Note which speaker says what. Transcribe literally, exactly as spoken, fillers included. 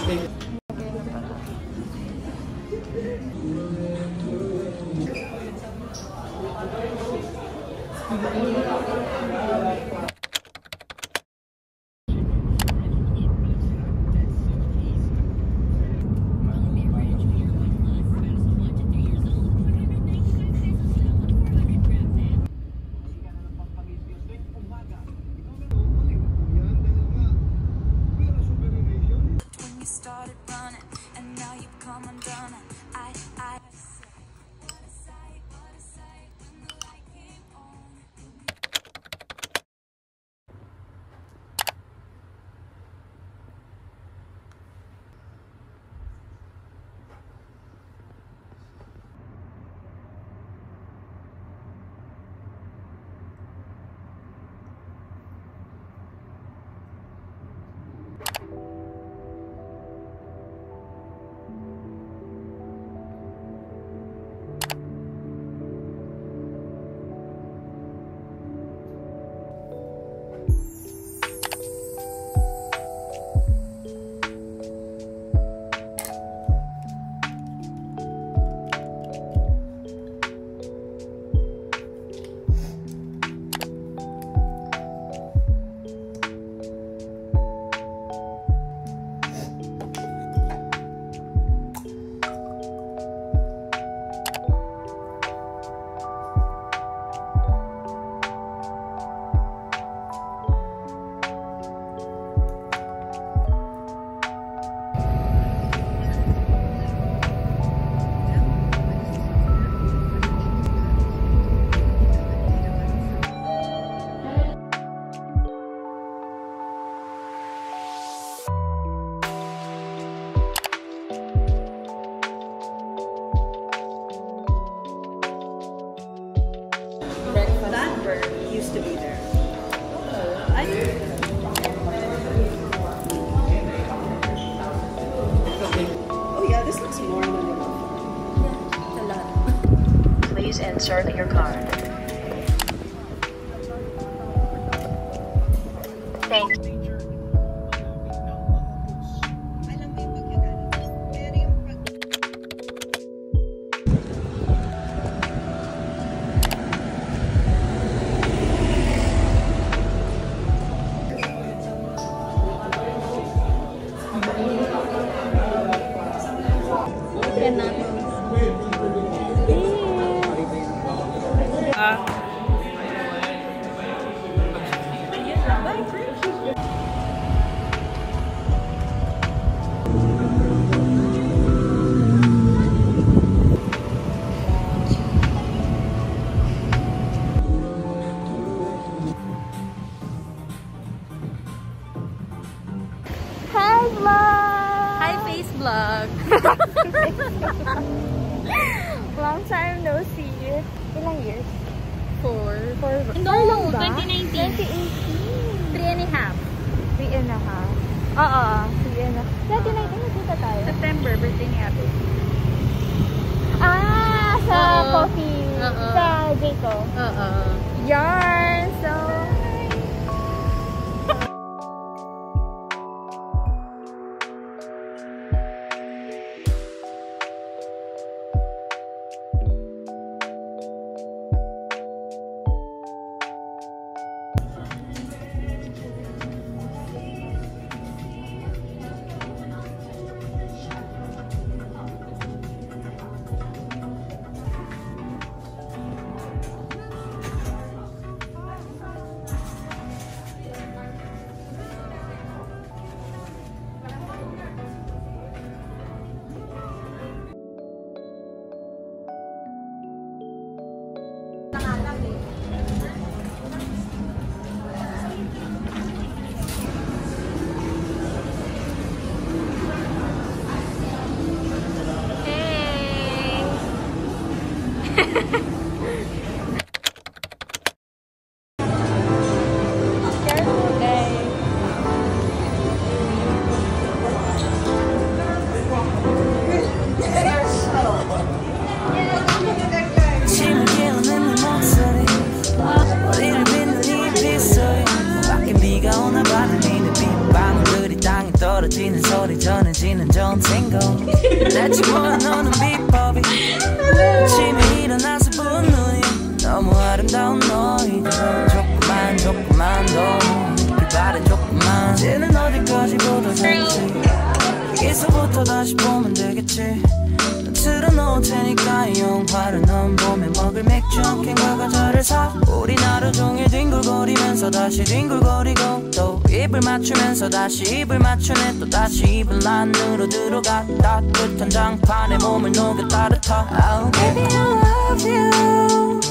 Speaker 1: Insert your card. Thank you.
Speaker 2: Long time no see. Ilang years?
Speaker 3: Four.
Speaker 2: Four.
Speaker 3: No, twenty nineteen.
Speaker 2: twenty eighteen.
Speaker 3: Three and a half.
Speaker 2: Three and a half.
Speaker 3: Oo.
Speaker 2: Three and a half. twenty nineteen, nagkita tayo.
Speaker 3: September, birthday ni Ate.
Speaker 2: Ah, sa
Speaker 3: Uh-oh.
Speaker 2: coffee.
Speaker 3: Uh-oh.
Speaker 2: Sa Jayco.
Speaker 3: Oo.
Speaker 2: Yarn. So,
Speaker 1: 다시는 don't tingle 내 친구와 노는 비법이 아침에 일어나서 부은 눈이 너무 아름다운 너희들 조금만 조금만 더 빛바랜 조금만 이제는 어디까지 보다 될지 여기서부터 다시 보면 되겠지 틀어놓을 테니까 영화를 넌 봄에 먹을 맥주 캔과 과자를 사 우린 하루 종일 뒹굴거리면서 다시 뒹굴거리고 또 입을 맞추면서 다시 입을 맞추네 또 다시 입을 안으로 들어가 따뜻한 장판에 몸을 녹여 따뜻하 oh, baby I love you